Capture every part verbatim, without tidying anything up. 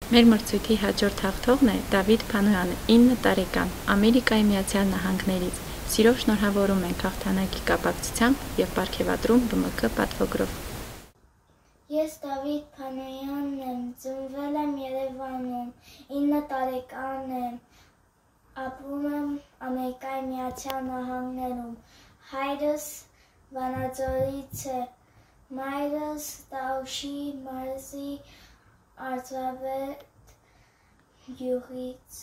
Մեր մրցույթի հաջորդ հաղթողն է Դավիթ Փանոյանը, ինը տարեկան, Ամերիկայի Միացյալ Նահանգներից։ Սիրով շնորհավորում ենք հաղթանակի կապակցությամբ և պարգևատրում B M K պատվոգրով։ Ես Դավիթ Փանոյանն եմ, ծնվել եմ Երևանում, ինը տարեկան եմ, ապրում եմ Ամերիկայի Միացյալ Նահանգներում, հայրս Վանաձորից է, մայրս Տաուշի մարզի Արձավետ գյուղից,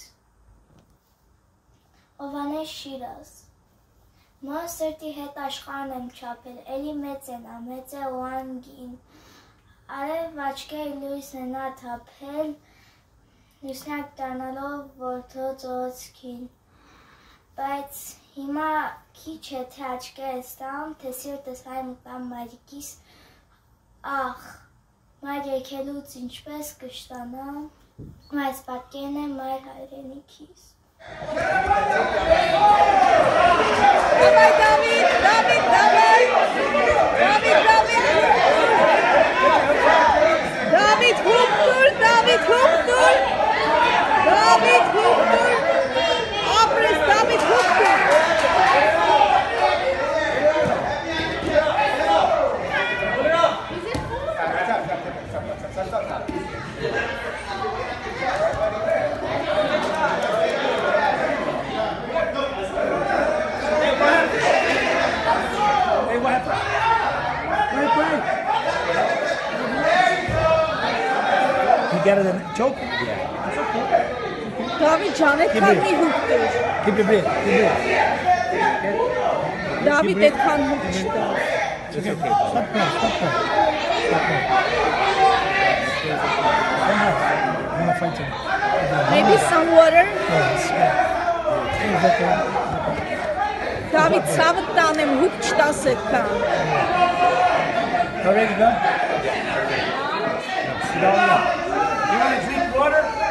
Ովանես Շիրազ, մոս սրտի հետ աշխարհն եմ չափել, էլի մեծ են, ամեծ է ու անգին, արև աչքերի լույս են աթափել, լուսնյակ դառնալով որդո ծոցքին, բայց հիմա քիչ է թե աչքերս տամ, թե սիրտս հայմ կամ մայրիկիս, ախ, մայր եկելուց ինչպես կշտանամ, այս պատկերն է մայր հայրենիքիս։ Давай, Давид, Давид, давай! Давид, Давид! Давид, հուպտուր, Давид, հուպտուր! Давид, հուպտուր! Ապրես, Давид, հուպտուր! Get it in choke? Yeah. It's okay. David Janet kan niet hoekte. Keep your breath. Keep your breath. David dit kan hoekte. It's okay. Stop now. Stop now. Stop now. One more. I'm gonna fight him. Maybe some water. No, it's okay. It's okay. David savıt tanem hoekte das het kan. Already done? Sit down now. You want to drink water?